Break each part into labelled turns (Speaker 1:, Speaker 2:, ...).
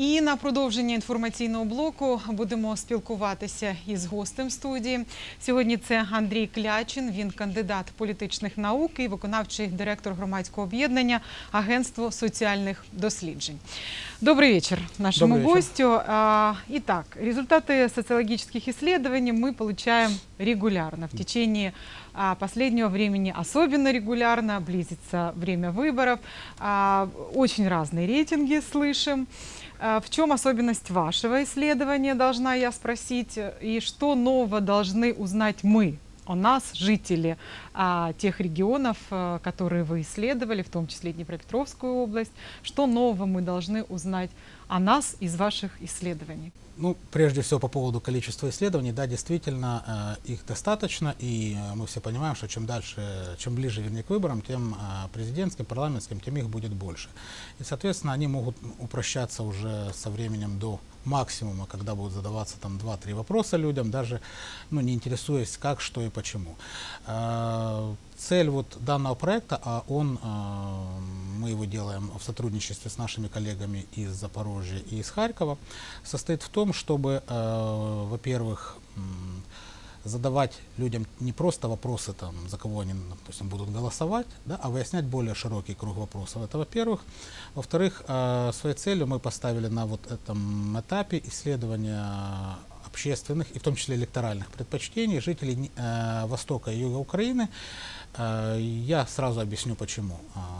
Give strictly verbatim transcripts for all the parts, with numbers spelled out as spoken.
Speaker 1: І на продовження інформаційного блоку будемо спілкуватися із гостем студії. Сьогодні це Андрій Клячин, він кандидат політичних наук і виконавчий директор громадського об'єднання «Агентство соціальних досліджень». Добрый вечер нашему
Speaker 2: Добрый
Speaker 1: гостю. А, Итак, результаты социологических исследований мы получаем регулярно. В течение а, последнего времени особенно регулярно, близится время выборов. А, очень разные рейтинги слышим. А, в чем особенность вашего исследования, должна я спросить, и что нового должны узнать мы о нас, жители а, тех регионов, а, которые вы исследовали, в том числе Днепропетровскую область? Что нового мы должны узнать о нас из ваших исследований?
Speaker 2: Ну, прежде всего, по поводу количества исследований, да, действительно, э, их достаточно, и э, мы все понимаем, что чем дальше, чем ближе, вернее, к выборам, тем э, президентским, парламентским, тем их будет больше. И, соответственно, они могут упрощаться уже со временем до максимума, когда будут задаваться там два-три вопроса людям, даже, ну, не интересуясь как, что и почему. Э, цель вот данного проекта, а он, э, мы его делаем в сотрудничестве с нашими коллегами из Запорожья и из Харькова, состоит в том, чтобы, э, во-первых, задавать людям не просто вопросы, там, за кого они, допустим, будут голосовать, да, а выяснять более широкий круг вопросов. Это во-первых. Во-вторых, э, своей целью мы поставили на вот этом этапе исследования общественных, и в том числе электоральных предпочтений жителей э, Востока и Юга Украины. Э, я сразу объясню, почему.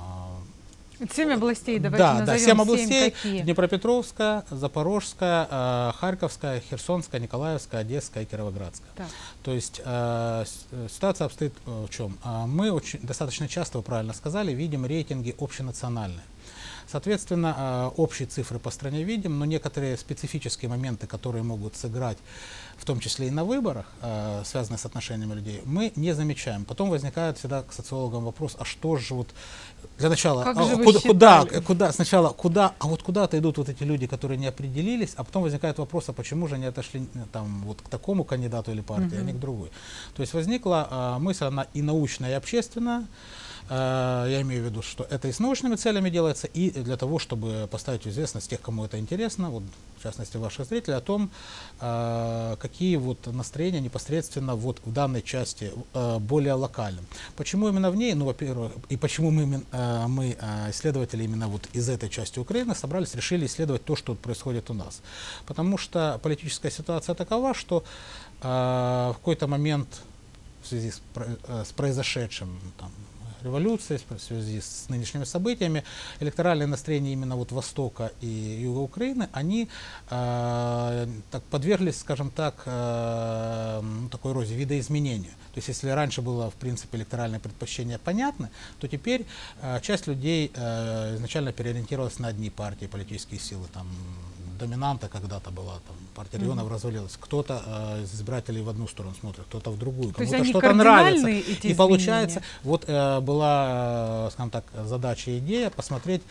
Speaker 1: Семь областей, давайте
Speaker 2: да,
Speaker 1: назовем.
Speaker 2: Да, семь областей:
Speaker 1: какие?
Speaker 2: Днепропетровская, Запорожская, э, Харьковская, Херсонская, Николаевская, Одесская и Кировоградская.
Speaker 1: Так.
Speaker 2: То есть э, ситуация обстоит в чем? Мы очень, достаточно часто, вы правильно сказали, видим рейтинги общенациональные. Соответственно, общие цифры по стране видим, но некоторые специфические моменты, которые могут сыграть, в том числе и на выборах, связанные с отношениями людей, мы не замечаем. Потом возникает всегда к социологам вопрос: а что же вот для начала,
Speaker 1: как
Speaker 2: а,
Speaker 1: же
Speaker 2: куда, куда,
Speaker 1: куда,
Speaker 2: куда, сначала куда, а вот куда-то идут вот эти люди, которые не определились, а потом возникает вопрос: а почему же они отошли там вот к такому кандидату или партии, uh-huh. а не к другой. То есть возникла а, мысль, она и научная, и общественная. Я имею в виду, что это и с научными целями делается, и для того, чтобы поставить в известность тех, кому это интересно, вот, в частности ваших зрителей, о том, какие вот настроения непосредственно вот в данной части более локальны. Почему именно в ней? Ну, во-первых, и почему мы, мы, исследователи именно вот из этой части Украины, собрались, решили исследовать то, что происходит у нас. Потому что политическая ситуация такова, что в какой-то момент в связи с, с произошедшим там, революции, в связи с нынешними событиями, электоральные настроения именно вот Востока и Юга Украины, они э, так подверглись, скажем так, э, такой розе видоизменению. То есть если раньше было, в принципе, электоральное предпочтение понятно, то теперь э, часть людей э, изначально переориентировалась на одни партии, политические силы, там, доминанта когда-то была, там, партия регионов mm-hmm. развалилась, кто-то э, из избирателей в одну сторону смотрит, кто-то в другую, кому-то что-то нравится. И получается, вот э, была, э, скажем так, задача и идея посмотреть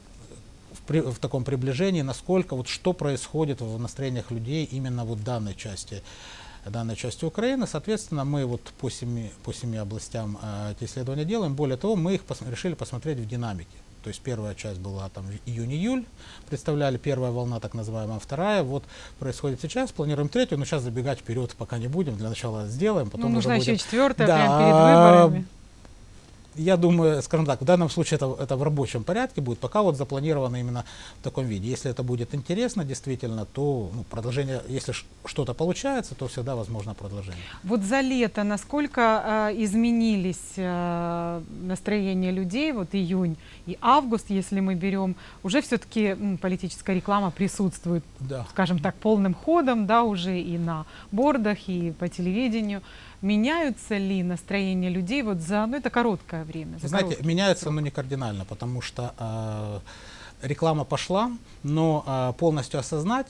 Speaker 2: в, при, в таком приближении, насколько, вот что происходит в настроениях людей именно вот в данной части, данной части Украины. Соответственно, мы вот по семи, по семи областям э, эти исследования делаем. Более того, мы их пос решили посмотреть в динамике. То есть первая часть была там июнь-июль, представляли, первая волна так называемая, вторая вот происходит сейчас, планируем третью, но сейчас забегать вперед пока не будем, для начала сделаем, потом
Speaker 1: ну, нужна
Speaker 2: уже будем...
Speaker 1: еще четвертая,
Speaker 2: да,
Speaker 1: прямо перед выборами.
Speaker 2: Я думаю, скажем так, в данном случае это, это в рабочем порядке будет, пока вот запланировано именно в таком виде. Если это будет интересно действительно, то ну, продолжение, если что-то получается, то всегда возможно продолжение.
Speaker 1: Вот за лето насколько э, изменились э, настроения людей, вот июнь и август, если мы берем, уже все-таки м, политическая реклама присутствует,
Speaker 2: да.
Speaker 1: скажем так, полным ходом, да, уже и на бордах, и по телевидению. Меняются ли настроения людей вот за, ну, это короткое время? За
Speaker 2: Знаете, меняется, но не кардинально, потому что э, реклама пошла, но э, полностью осознать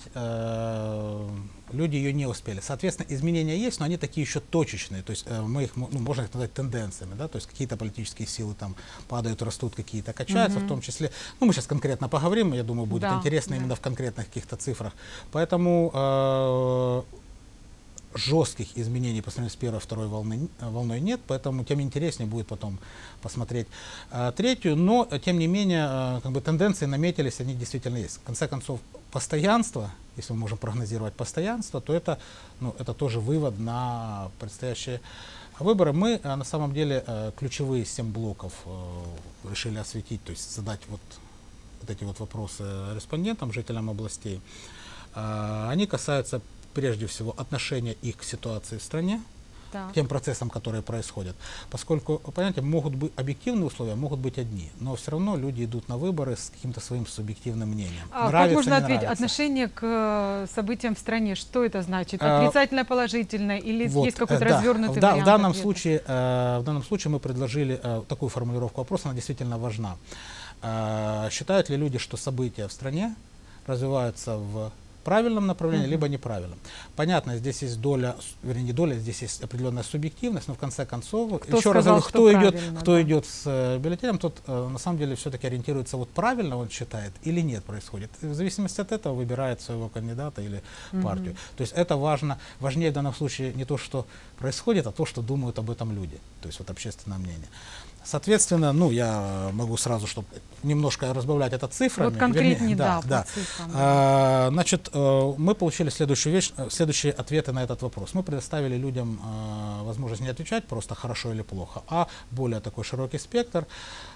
Speaker 2: э, люди ее не успели. Соответственно, изменения есть, но они такие еще точечные, то есть э, мы их, ну, можно их назвать тенденциями, да, то есть какие-то политические силы там падают, растут, какие-то качаются, mm-hmm. в том числе, ну, мы сейчас конкретно поговорим, я думаю, будет
Speaker 1: да,
Speaker 2: интересно
Speaker 1: да.
Speaker 2: именно в конкретных каких-то цифрах. Поэтому э, жестких изменений по сравнению с первой, второй волны, волной нет, поэтому тем интереснее будет потом посмотреть а, третью, но тем не менее а, как бы тенденции наметились, они действительно есть. В конце концов, постоянство, если мы можем прогнозировать постоянство, то это, ну, это тоже вывод на предстоящие выборы. Мы а, на самом деле а, ключевые семь блоков а, решили осветить, то есть задать вот, вот эти вот вопросы респондентам, жителям областей. А, они касаются прежде всего отношения их к ситуации в стране,
Speaker 1: так.
Speaker 2: к тем процессам, которые происходят. Поскольку, понимаете, могут быть объективные условия, могут быть одни, но все равно люди идут на выборы с каким-то своим субъективным мнением.
Speaker 1: А
Speaker 2: нравится,
Speaker 1: как можно
Speaker 2: не
Speaker 1: ответить?
Speaker 2: нравится.
Speaker 1: Отношение к э, событиям в стране, что это значит?
Speaker 2: А,
Speaker 1: Отрицательное, положительное? Или
Speaker 2: вот,
Speaker 1: есть какой-то
Speaker 2: э, да,
Speaker 1: развернутый
Speaker 2: в, да,
Speaker 1: вариант
Speaker 2: в данном
Speaker 1: ответа?
Speaker 2: случае, э, в данном случае мы предложили э, такую формулировку вопроса, она действительно важна. Э, считают ли люди, что события в стране развиваются в правильном направлении, uh-huh. либо неправильном. Понятно, здесь есть доля, вернее, не доля, здесь есть определенная субъективность, но в конце концов,
Speaker 1: кто
Speaker 2: еще раз
Speaker 1: сказал,
Speaker 2: говорю, кто идет, кто
Speaker 1: да.
Speaker 2: идет с э, бюллетенем, тот э, на самом деле все-таки ориентируется, вот правильно он считает или нет происходит. И в зависимости от этого выбирает своего кандидата или uh-huh. партию. То есть это важно, важнее в данном случае не то, что происходит, а то, что думают об этом люди, то есть вот общественное мнение. Соответственно, ну, я могу сразу, чтобы немножко разбавлять это цифрами.
Speaker 1: Вот конкретнее,
Speaker 2: вернее,
Speaker 1: да,
Speaker 2: да, да.
Speaker 1: цифрам, да.
Speaker 2: А, значит, мы получили следующую вещь, следующие ответы на этот вопрос. Мы предоставили людям а, возможность не отвечать просто хорошо или плохо, а более такой широкий спектр.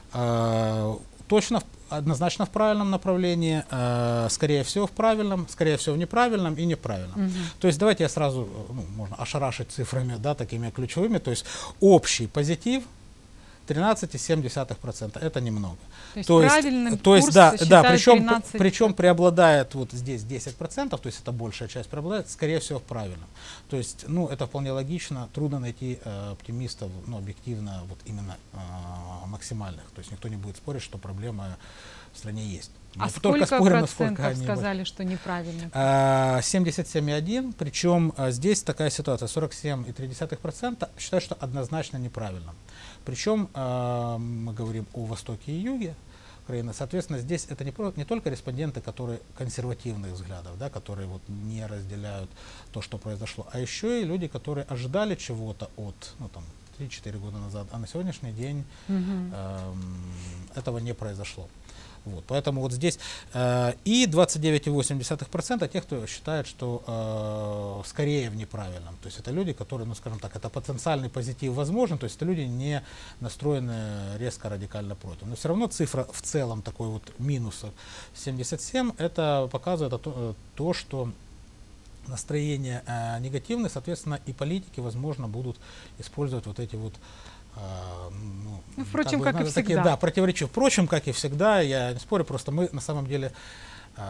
Speaker 2: А, точно, однозначно в правильном направлении, а, скорее всего в правильном, скорее всего в неправильном и неправильном. Угу. То есть давайте я сразу, ну, можно ошарашить цифрами, да, такими ключевыми. То есть общий позитив тринадцать целых семь десятых процента, это немного.
Speaker 1: То есть,
Speaker 2: то есть,
Speaker 1: правильным
Speaker 2: то есть
Speaker 1: курс
Speaker 2: да, да, причем,
Speaker 1: тринадцать
Speaker 2: причем преобладает вот здесь десять процентов, то есть это большая часть преобладает, скорее всего в правильном. То есть, ну, это вполне логично, трудно найти э, оптимистов, ну, объективно, вот именно э, максимальных. То есть никто не будет спорить, что проблема в стране есть.
Speaker 1: А
Speaker 2: Мы
Speaker 1: сколько
Speaker 2: спорим,
Speaker 1: процентов
Speaker 2: они
Speaker 1: сказали, что неправильно?
Speaker 2: семьдесят семь целых один десятых, причем а, здесь такая ситуация, сорок семь целых три десятых процента считают, что однозначно неправильно. Причем а, мы говорим о востоке и юге Украины, соответственно, здесь это не, про, не только респонденты, которые консервативных взглядов, да, которые вот не разделяют то, что произошло, а еще и люди, которые ожидали чего-то от, ну, там, три-четыре года назад, а на сегодняшний день mm-hmm. э, этого не произошло. Вот, поэтому вот здесь э, и двадцать девять целых восемь десятых процента тех, кто считает, что э, скорее в неправильном. То есть это люди, которые, ну, скажем так, это потенциальный позитив возможен, то есть это люди не настроены резко радикально против. Но все равно цифра в целом такой вот минуса семьдесят семь, это показывает то, то что настроение э, негативное, соответственно, и политики, возможно, будут использовать вот эти вот Uh, ну,
Speaker 1: ну, впрочем, как, бы, как и
Speaker 2: такие,
Speaker 1: всегда.
Speaker 2: Да, противоречивые. Впрочем, как и всегда, я не спорю, просто мы на самом деле uh,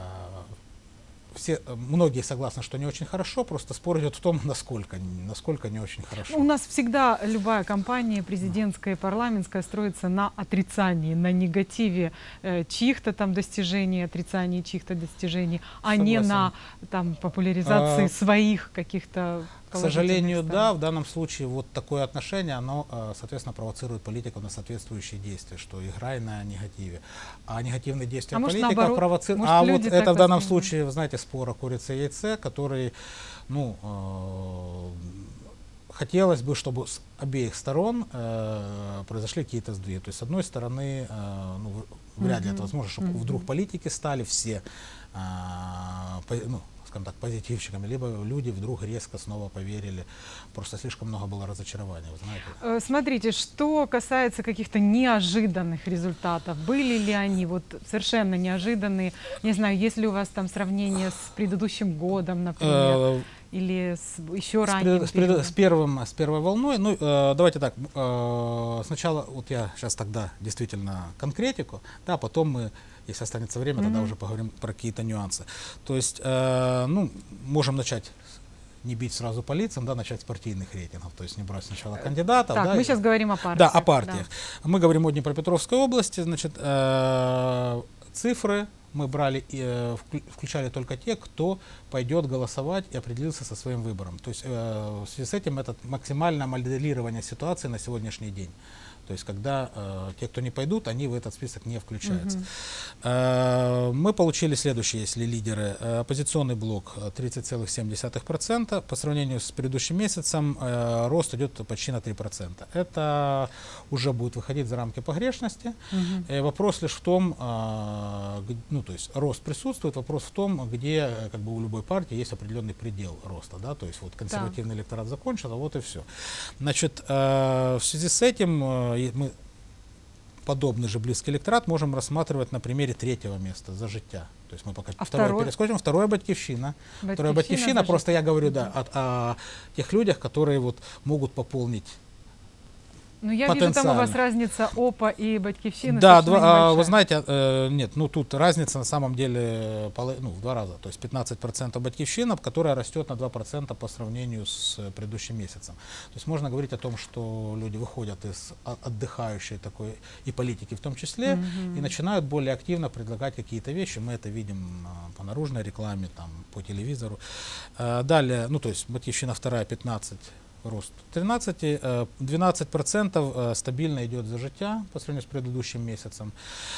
Speaker 2: все, многие согласны, что не очень хорошо, просто спор идет в том, насколько, насколько не очень хорошо.
Speaker 1: У нас всегда любая кампания президентская и парламентская строится на отрицании, на негативе э, чьих-то там достижений, отрицании чьих-то достижений, а Согласен. не на там, популяризации а, своих каких-то.
Speaker 2: К сожалению, да, в данном случае вот такое отношение, оно, соответственно, провоцирует политиков на соответствующие действия, что играй на негативе. А негативные действия
Speaker 1: а
Speaker 2: политиков провоцируют... А вот это в данном случае, вы знаете, спор о курице и яйце, который, ну, э, хотелось бы, чтобы с обеих сторон э, произошли какие-то сдвиги. То есть, с одной стороны, э, ну, вряд ли mm-hmm. это возможно, чтобы mm-hmm. вдруг политики стали все, э, по, ну, скажем так, позитивщиками, либо люди вдруг резко снова поверили. Просто слишком много было разочарования, вы знаете.
Speaker 1: Смотрите, что касается каких-то неожиданных результатов, были ли они вот совершенно неожиданные? Не знаю, есть ли у вас там сравнение с предыдущим годом, например? Или с еще ранее?
Speaker 2: С, пред, с, первым, с первой волной. Ну, э, давайте так, э, сначала, вот я сейчас тогда действительно конкретику, да, потом мы, если останется время, mm-hmm. тогда уже поговорим про какие-то нюансы. То есть, э, ну, можем начать, не бить сразу по лицам, да, начать с партийных рейтингов, то есть не брать сначала кандидатов.
Speaker 1: Так,
Speaker 2: да,
Speaker 1: мы
Speaker 2: и,
Speaker 1: сейчас говорим о партиях.
Speaker 2: Да, о партиях. Да. Мы говорим о Днепропетровской области, значит, э, цифры. Мы брали, э, включали только те, кто пойдет голосовать и определился со своим выбором. То есть э, в связи с этим это максимальное моделирование ситуации на сегодняшний день. То То есть когда э, те, кто не пойдут, они в этот список не включаются.
Speaker 1: Мгм.
Speaker 2: Э, мы получили следующие, если лидеры. Э, оппозиционный блок тридцать целых семь десятых процента. По сравнению с предыдущим месяцем э, рост идет почти на три процента. Это уже будет выходить за рамки погрешности.
Speaker 1: Мгм.
Speaker 2: Э, вопрос лишь в том, э, г- ну то есть рост присутствует, вопрос в том, где э, как бы у любой партии есть определенный предел роста. Да? То есть вот консервативный электорат закончил, а вот и все. Значит, э, в связи с этим э, и мы подобный же близкий электорат можем рассматривать на примере третьего места «За життя». То есть мы пока
Speaker 1: А
Speaker 2: второе
Speaker 1: второй?
Speaker 2: перескочим. Второе «Батьківщина». Второе
Speaker 1: Батьківщина,
Speaker 2: «Батьківщина»,
Speaker 1: «За
Speaker 2: просто
Speaker 1: життя».
Speaker 2: я говорю, да,
Speaker 1: Мгм.
Speaker 2: о, о тех людях, которые вот могут пополнить.
Speaker 1: Ну, я вижу, там у вас
Speaker 2: Потенциально.
Speaker 1: разница ОПА и Батьківщины.
Speaker 2: Да,
Speaker 1: совершенно
Speaker 2: два, а, вы
Speaker 1: небольшая.
Speaker 2: знаете, э, нет, ну тут разница на самом деле поло- ну, в два раза. То есть пятнадцать процентов «Батьківщина», которая растет на два процента по сравнению с э, предыдущим месяцем. То есть можно говорить о том, что люди выходят из о- отдыхающей такой и политики в том числе,
Speaker 1: Мгм.
Speaker 2: и начинают более активно предлагать какие-то вещи. Мы это видим а, по наружной рекламе, там, по телевизору. А, далее, ну то есть «Батьківщина» вторая, пятнадцать. Рост тринадцать, э, двенадцать процентов э, стабильно идет «За життя» по сравнению с предыдущим месяцем.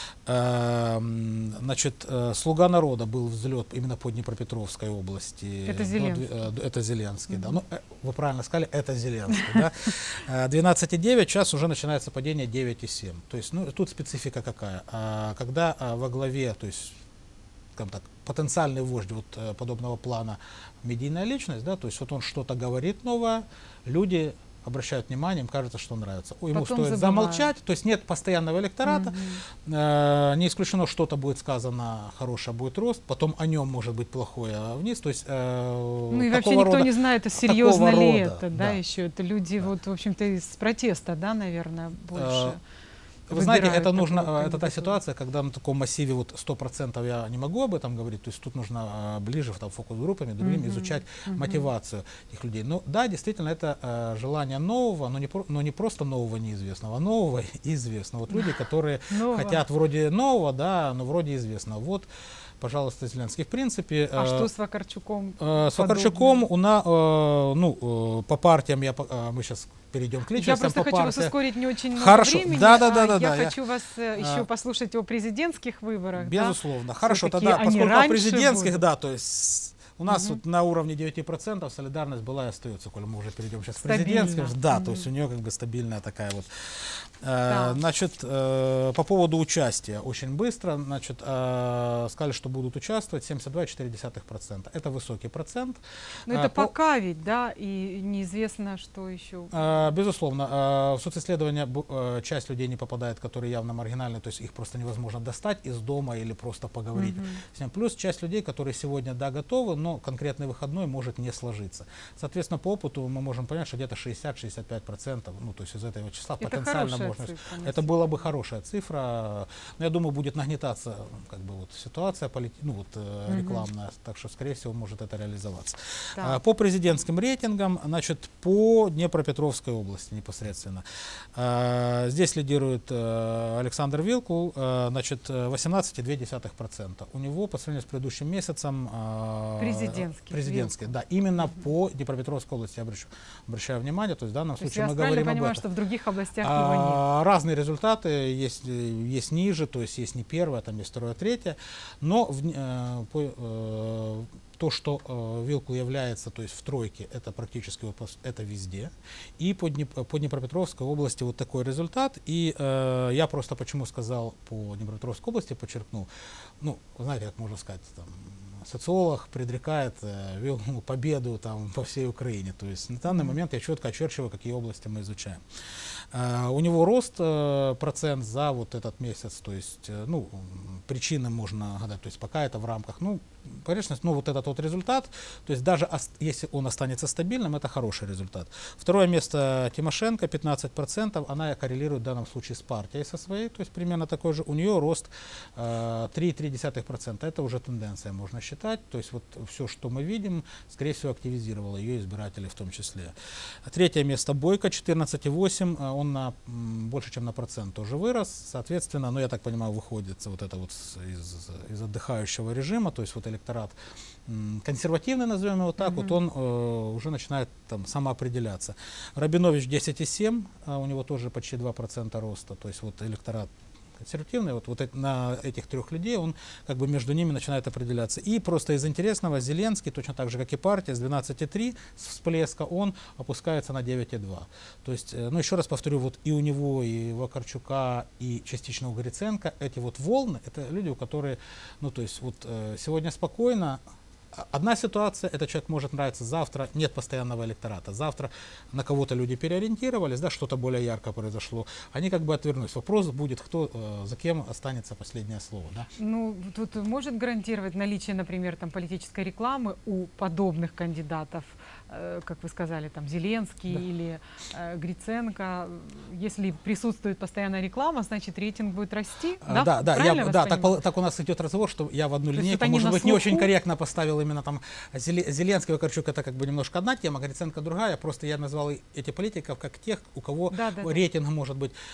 Speaker 2: Э, м, Значит, э, «Слуга народа» был взлет именно по Днепропетровской области.
Speaker 1: Это
Speaker 2: До
Speaker 1: Зеленский.
Speaker 2: дв- э, д- Это Зеленский, да.
Speaker 1: Мгм.
Speaker 2: Ну, э, вы правильно сказали, это Зеленский, да. Э, двенадцать и девять, сейчас уже начинается падение девять и семь. То есть, ну, тут специфика какая. А, Когда а, во главе, то есть, скажем так, потенциальный вождь вот э, подобного плана медийная личность, да, то есть вот он что-то говорит новое, люди обращают внимание, им кажется, что нравится. Ему
Speaker 1: Потом
Speaker 2: стоит
Speaker 1: забывают.
Speaker 2: замолчать, то есть нет постоянного электората,
Speaker 1: Мгм.
Speaker 2: э, не исключено, что-то будет сказано хорошее, будет рост, потом о нем может быть плохое а вниз, то есть э,
Speaker 1: Ну и вообще
Speaker 2: такого
Speaker 1: никто
Speaker 2: рода-
Speaker 1: не знает,
Speaker 2: такого
Speaker 1: серьезно ли
Speaker 2: рода,
Speaker 1: это, да,
Speaker 2: да.
Speaker 1: еще. Это люди,
Speaker 2: Да.
Speaker 1: вот, в общем-то, из протеста, да, наверное, больше.
Speaker 2: Вы знаете,
Speaker 1: выбирают
Speaker 2: это нужно,
Speaker 1: такую
Speaker 2: э, это та
Speaker 1: кандидатуру.
Speaker 2: ситуация, когда на таком массиве вот сто процентов я не могу об этом говорить, то есть тут нужно э, ближе там, фокус-группами, другим
Speaker 1: Мгм,
Speaker 2: изучать
Speaker 1: мгм.
Speaker 2: мотивацию этих людей. Но да, действительно, это э, желание нового, но не, про- но не просто нового неизвестного, а нового и известного. Вот люди, которые
Speaker 1: Нового.
Speaker 2: хотят вроде нового, да, но вроде известного. Вот, пожалуйста, Зеленский. В принципе,
Speaker 1: А
Speaker 2: э,
Speaker 1: что с Вакарчуком?
Speaker 2: э, с
Speaker 1: подобным?
Speaker 2: Вакарчуком у на, э, ну, э, по партиям, я, по- э, мы сейчас перейдем к
Speaker 1: Я
Speaker 2: личностям,
Speaker 1: просто
Speaker 2: по
Speaker 1: хочу вас
Speaker 2: партиям.
Speaker 1: ускорить не очень много
Speaker 2: Хорошо.
Speaker 1: времени.
Speaker 2: Да, да, да,
Speaker 1: а
Speaker 2: да,
Speaker 1: я
Speaker 2: да, я-
Speaker 1: хочу вас э, еще
Speaker 2: а,
Speaker 1: послушать о президентских выборах. да?
Speaker 2: Безусловно. Хорошо,
Speaker 1: Всё-таки
Speaker 2: тогда,
Speaker 1: они
Speaker 2: поскольку о
Speaker 1: раньше
Speaker 2: президентских,
Speaker 1: будут.
Speaker 2: да, то есть у нас
Speaker 1: Мгм.
Speaker 2: вот на уровне девяти процентов солидарность была и остается, коль мы уже перейдем сейчас к
Speaker 1: Стабильно.
Speaker 2: президентским. Да,
Speaker 1: Мгм.
Speaker 2: то есть у нее как бы стабильная такая вот. Э,
Speaker 1: Так.
Speaker 2: Значит, э, по поводу участия, очень быстро, значит, э, сказали, что будут участвовать семьдесят два и четыре десятых процента. Это высокий процент.
Speaker 1: Но
Speaker 2: А,
Speaker 1: это
Speaker 2: по-
Speaker 1: пока ведь, да, и неизвестно, что еще.
Speaker 2: Э, Безусловно, э, в социсследования бу- э, часть людей не попадает, которые явно маргинальны, то есть их просто невозможно достать из дома или просто поговорить
Speaker 1: Мгм.
Speaker 2: с ним. Плюс часть людей, которые сегодня, да, готовы, но конкретный выходной может не сложиться. Соответственно, по опыту мы можем понять, что где-то шестьдесят-шестьдесят пять процентов, ну, то есть из этого числа
Speaker 1: Это
Speaker 2: потенциально
Speaker 1: хорошая
Speaker 2: можно.
Speaker 1: цифра, на
Speaker 2: Это была бы хорошая цифра, но я думаю, будет нагнетаться как бы вот ситуация полит... ну, вот, э,
Speaker 1: Мгм.
Speaker 2: рекламная, так что, скорее всего, может это реализоваться.
Speaker 1: Так.
Speaker 2: А, По президентским рейтингам, значит, по Днепропетровской области непосредственно. А, Здесь лидирует э, Александр Вилкул, э, значит, восемнадцать и две десятых процента. У него по сравнению с предыдущим месяцем э,
Speaker 1: Президентский,
Speaker 2: президентский, да, именно по Днепропетровской области я обращу, обращаю внимание, то есть в данном
Speaker 1: То есть
Speaker 2: случае
Speaker 1: я
Speaker 2: мы
Speaker 1: правильно
Speaker 2: говорим об
Speaker 1: понимаю,
Speaker 2: этом.
Speaker 1: что в других областях его нет?
Speaker 2: А, Разные результаты, есть, э, есть ниже, то есть есть не первое, там есть второе, третье, но в, э, по, э, то, что э, Вилкул является, то есть в тройке, это практически вот пос- это везде. И по, Днеп- по Днепропетровской области вот такой результат. И э, я просто почему сказал по Днепропетровской области, подчеркнул, ну, знаете, как можно сказать, там, социолог предрекает э, Вилкулу победу там, по всей Украине. То есть на данный момент я четко очерчиваю, какие области мы изучаем. Э, у него рост э, процент за вот этот месяц, то есть, э, ну, м, причины можно гадать, то есть пока это в рамках, ну, конечно, ну, вот этот вот результат, то есть даже ос- если он останется стабильным, это хороший результат. Второе место Тимошенко, пятнадцать процентов, она коррелирует в данном случае с партией со своей, то есть примерно такой же, у нее рост э, три и три десятых процента, это уже тенденция, можно считать. считать. То есть вот все, что мы видим, скорее всего, активизировало ее избирателей в том числе. Третье место Бойко, четырнадцать и восемь, он на, больше, чем на процент тоже вырос. Соответственно, ну я так понимаю, выходит вот это вот из, из отдыхающего режима, то есть вот электорат консервативный, назовем его так, mm-hmm. вот он э, уже начинает там самоопределяться. Рабинович десять и семь, а у него тоже почти два процента роста, то есть вот электорат консервативный, вот, вот это, на этих трех людей он как бы между ними начинает определяться. И просто из интересного Зеленский, точно так же, как и партия, с двенадцати трёх с всплеска он опускается на девять и два. То есть, ну еще раз повторю, вот и у него, и у Вакарчука, и частично у Гриценко эти вот волны, это люди, у которых, ну то есть вот сегодня спокойно. Одна ситуация, этот человек может нравиться, завтра нет постоянного электората, завтра на кого-то люди переориентировались, да, что-то более яркое произошло, они как бы отвернулись. Вопрос будет, кто, э, за кем останется последнее слово. Да?
Speaker 1: Ну, тут может гарантировать наличие, например, там, политической рекламы у подобных кандидатов, э, как вы сказали, там, Зеленский, да, или э, Гриценко, если присутствует постоянная реклама, значит рейтинг будет расти?
Speaker 2: А,
Speaker 1: да,
Speaker 2: да, да, я, да так, так у нас идет разговор, что я в одну
Speaker 1: То
Speaker 2: линейку, может быть, не очень корректно поставил именно там Зеленский, Вакарчук, это как бы немножко одна тема, Гриценко другая, просто я назвал эти политиков как тех, у кого да, да, рейтинг да. может быть.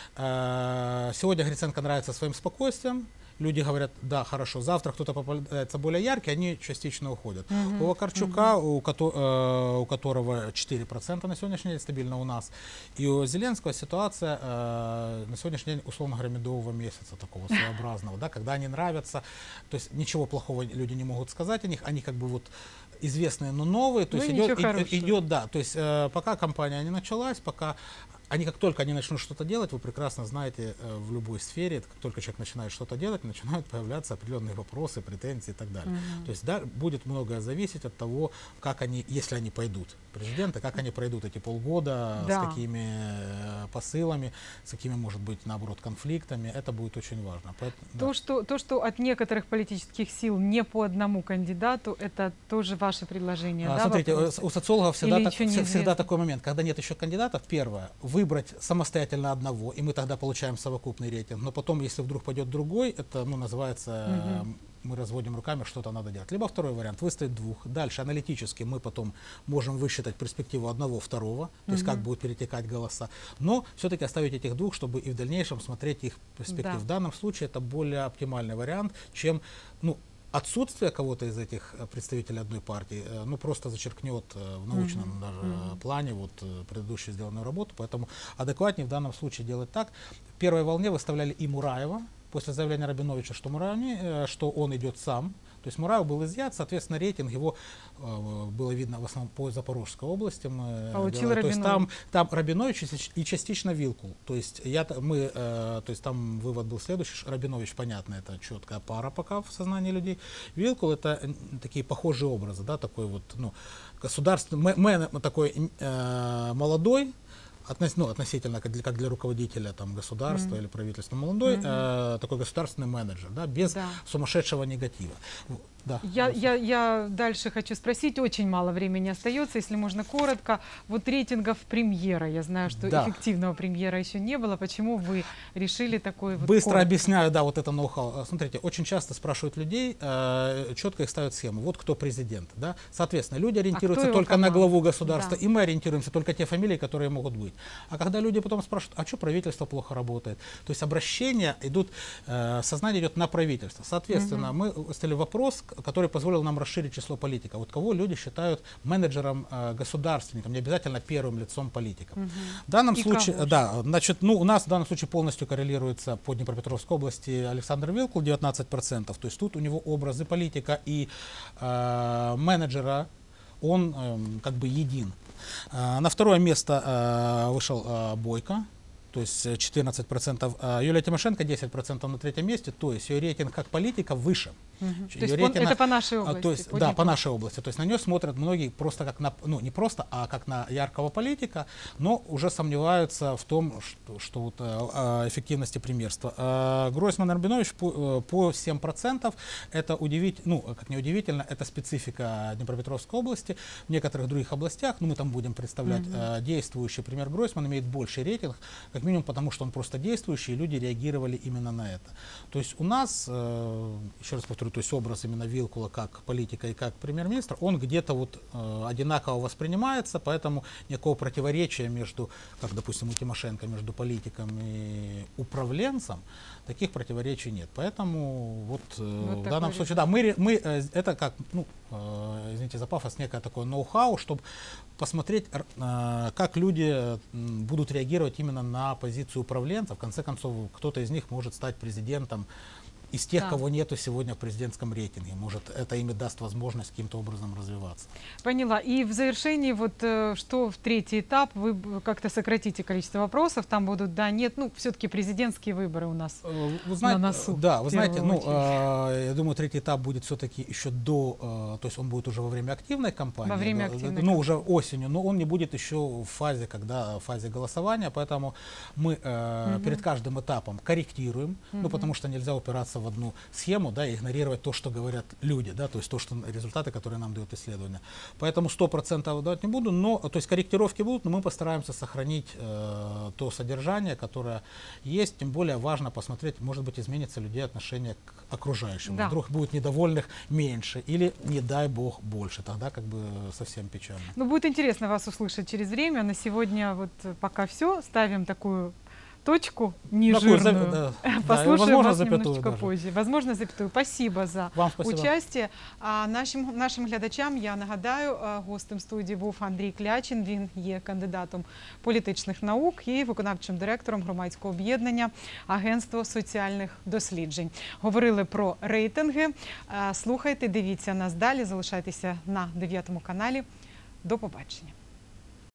Speaker 2: Э, сегодня Гриценко нравится своим спокойствием, люди говорят, да, хорошо, завтра кто-то попадается более яркий, они частично уходят. Uh-huh, у Вакарчука, uh-huh. у, ко- э, у которого четыре процента на сегодняшний день стабильно у нас, и у Зеленского ситуация э, на сегодняшний день, условно говоря, медового месяца, такого своеобразного, да, когда они нравятся, то есть ничего плохого люди не могут сказать о них, они как бы вот известные, но новые, то
Speaker 1: ну,
Speaker 2: есть идет, идет, идет, да, то есть э, пока кампания не началась, пока они, как только они начнут что-то делать, вы прекрасно знаете, э, в любой сфере, как только человек начинает что-то делать, начинают появляться определенные вопросы, претензии и так далее. Uh-huh. То есть, да, будет многое зависеть от того, как они, если они пойдут президенты, как они пройдут эти полгода, да. с какими э, посылами, с какими, может быть, наоборот, конфликтами, это будет очень важно. Поэтому,
Speaker 1: то,
Speaker 2: да.
Speaker 1: что, то, что от некоторых политических сил не по одному кандидату, это тоже ваше предложение,
Speaker 2: а,
Speaker 1: да?
Speaker 2: Смотрите,
Speaker 1: вопросы?
Speaker 2: У социологов всегда, так, всегда такой момент, когда нет еще кандидатов, первое, выбрать самостоятельно одного, и мы тогда получаем совокупный рейтинг, но потом, если вдруг пойдет другой, это, ну, называется, угу. мы разводим руками, что-то надо делать. Либо второй вариант, выставить двух. Дальше аналитически мы потом можем высчитать перспективу одного, второго, то угу. есть как будут перетекать голоса, но все-таки оставить этих двух, чтобы и в дальнейшем смотреть их перспектив. Да. В данном случае это более оптимальный вариант, чем, ну, отсутствие кого-то из этих представителей одной партии, ну, просто зачеркнет в научном mm-hmm. даже mm-hmm. плане вот предыдущую сделанную работу, поэтому адекватнее в данном случае делать так. В первой волне выставляли и Мураева, после заявления Рабиновича, что, Мураев, что он идет сам. То есть Мураев был изъят, соответственно, рейтинг его э, было видно в основном по Запорожской области. Мы
Speaker 1: Получил
Speaker 2: делали, то есть там, там Рабинович и частично Вилкул. То есть, я, мы, э, то есть там вывод был следующий. Рабинович, понятно, это четкая пара пока в сознании людей. Вилкул — это такие похожие образы, да, такой вот, ну, государственный, мэн, такой э, молодой, Относ, ну, относительно как для, как для руководителя там, государства mm-hmm. или правительства, молодой, mm-hmm. э, такой государственный менеджер, да, без да. сумасшедшего негатива. Да,
Speaker 1: я, я, я дальше хочу спросить, очень мало времени остается, если можно коротко. Вот рейтингов премьера, я знаю, что да. эффективного премьера еще не было. Почему вы решили такой вот
Speaker 2: Быстро
Speaker 1: коротко?
Speaker 2: Объясняю, да, вот это ноу-хау. Смотрите, очень часто спрашивают людей, э, четко их ставят схему. Вот кто президент, да. Соответственно, люди ориентируются а только на главу государства, да. и мы ориентируемся только те фамилии, которые могут быть. А когда люди потом спрашивают, а что правительство плохо работает? То есть обращения идут, э, сознание идет на правительство. Соответственно, угу. мы ставили вопрос, который позволил нам расширить число политиков. Вот кого люди считают менеджером, э, государственником, не обязательно первым лицом политиков. Угу. В данном и случае, кого? да, значит, ну, у нас в данном случае полностью коррелируется по Днепропетровской области Александр Вилкул, девятнадцать процентов. То есть тут у него образы политика и э, менеджера, он э, как бы един. Э, на второе место э, вышел э, Бойко. То есть четырнадцать процентов, Юлия Тимошенко десять процентов на третьем месте, то есть ее рейтинг как политика выше.
Speaker 1: Угу. То есть рейтинг, это по нашей области?
Speaker 2: То есть, да, по нашей области. То есть на нее смотрят многие просто как на, ну не просто, а как на яркого политика, но уже сомневаются в том, что, что вот, э, эффективности премьерства. Э, Гройсман и Рабинович по, по семь процентов, это удивительно, ну как не удивительно, это специфика Днепропетровской области. В некоторых других областях, ну мы там будем представлять, угу. э, действующий премьер Гройсман имеет больший рейтинг, как минимум потому, что он просто действующий, и люди реагировали именно на это. То есть у нас, э, еще раз повторю, говорю, то есть образ именно Вилкула как политика и как премьер-министра, он где-то вот э, одинаково воспринимается, поэтому никакого противоречия между, как, допустим, у Тимошенко, между политиком и управленцем, таких противоречий нет. Поэтому вот, э,
Speaker 1: Вот
Speaker 2: в данном случае, да, мы, мы э, это как, ну, э, извините за пафос, некое такое ноу-хау, чтобы посмотреть, э, как люди э, будут реагировать именно на позицию управленца. В конце концов, кто-то из них может стать президентом из тех,
Speaker 1: Да.
Speaker 2: кого нету сегодня в президентском рейтинге. Может, это им даст возможность каким-то образом развиваться.
Speaker 1: Поняла. И в завершении, вот э, что в третий этап, вы б- как-то сократите количество вопросов, там будут да, нет, ну, все-таки президентские выборы у нас.
Speaker 2: Э, Вы знаете,
Speaker 1: на носу,
Speaker 2: да, вы
Speaker 1: в
Speaker 2: знаете,
Speaker 1: первую
Speaker 2: ну,
Speaker 1: очередь.
Speaker 2: э, я думаю, третий этап будет все-таки еще до, э, то есть он будет уже во время активной кампании,
Speaker 1: Во время
Speaker 2: да,
Speaker 1: активной
Speaker 2: ну, уже осенью, но он не будет еще в фазе, когда, в фазе голосования, поэтому мы э,
Speaker 1: Мгм.
Speaker 2: перед каждым этапом корректируем, ну,
Speaker 1: Мгм.
Speaker 2: потому что нельзя упираться в одну схему, да, и игнорировать то, что говорят люди, да, то есть то, что результаты, которые нам дают исследования. Поэтому сто процентов давать не буду, но, то есть корректировки будут, но мы постараемся сохранить э, то содержание, которое есть. Тем более важно посмотреть, может быть, изменится людей отношение к окружающим.
Speaker 1: Да.
Speaker 2: Вдруг будет недовольных меньше или, не дай бог, больше. Тогда как бы совсем печально.
Speaker 1: Ну, будет интересно вас услышать через время. На сегодня вот э, пока все. Ставим такую точку
Speaker 2: Такую
Speaker 1: нежирную.
Speaker 2: за- да, да,
Speaker 1: Послушаем
Speaker 2: возможно,
Speaker 1: вас
Speaker 2: запятую
Speaker 1: немножечко
Speaker 2: даже.
Speaker 1: позже. Возможно, запятую. Спасибо за
Speaker 2: Вам спасибо.
Speaker 1: участі. А нашим, нашим глядачам я нагадаю, а, гостем студії був Андрій Клячин. Він є кандидатом політичних наук і виконавчим директором громадського об'єднання Агентство соціальних досліджень. Говорили про рейтинги. А, Слухайте, дивіться нас далі, залишайтеся на дев'ятому каналі. До побачення.